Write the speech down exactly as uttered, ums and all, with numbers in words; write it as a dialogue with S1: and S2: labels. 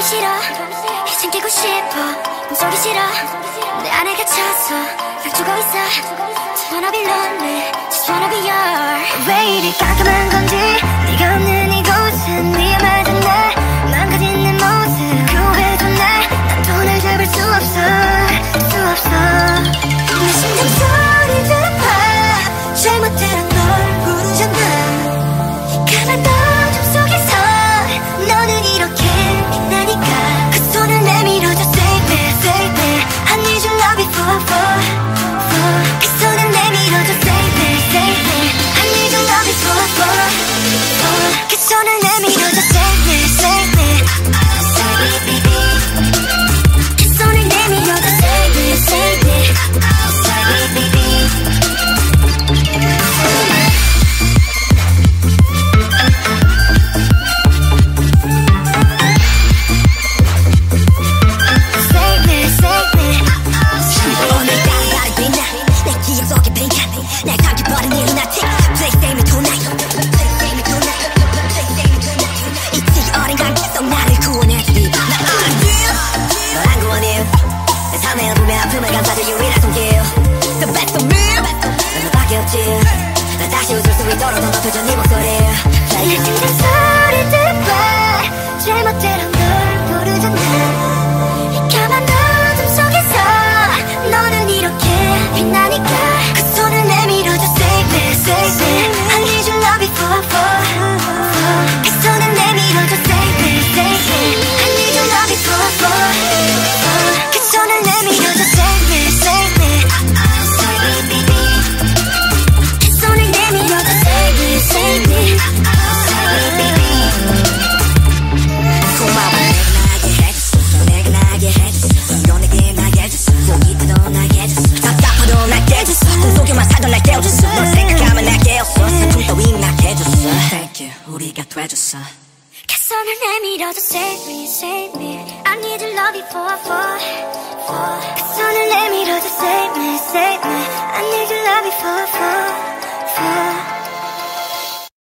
S1: 싫어 이 챙기고 싶어 몸속이 싫어 내 안에 갇혀서 날 주고 있어 Just wanna be lonely Just wanna be yours 왜 이리 깜깜한 건지 네가 없는 이곳은 위험하던 날 망가진 내 모습 구해줘 날 난 돈을 잡을 수 없어 수 없어 내 심장 소리 들어봐 잘못된 널 부르잖아 이 까만 어둠 속에서 너는 이렇게 빛나니까 그 손을 내밀어줘 Save me, save me I need your love before, for, for 그 손을 내밀어줘 Save me, save me I need your love before, for, for 그 손을 내밀어줘 Save me, save me Save me, baby 그 손을 내밀어줘 Save me, save me Save me, baby 날 감기버린 일루나틱 Please save me tonight 있지 어린 감기 속 나를 구원해주리 나 아니야 널 안 구원해 내 삶의 어둠의 아픔을 감싸줄 유일한 손길 The best of me 넌 너밖에 없지 난 다시 웃을 수 있도록 더 높여줘 네 목소리 내 심장 소리 들어봐 잘못대로 널 부르잖아 이 까만 어둠 속에서 너는 이렇게 빛나니까 Save me, I need your love before, for, for 그 손을 내밀어줘 Save me, save me I need your love before, for, for 그 손을 내밀어줘 Save me, save me Save me, baby 그 손을 내밀어줘 Save me, save me Save me, baby 고마워 내가 나게 해줬어 내가 나게 해줬어 너 내게 나게 해줬어 꼭 있다도 나게 해줬어 답답해도 날 깨줬어 꿈속에만 살던 날 깨워줬어 널 생각하면 날 깨웠어 슬픔 따윈 나게 해줬어 Thank you 우리가 돼줬어 그 손을 내밀어줘 Save me, save me I need your love before, for, for 그 손을 내밀어줘 Save me, save me I need your love before, for, for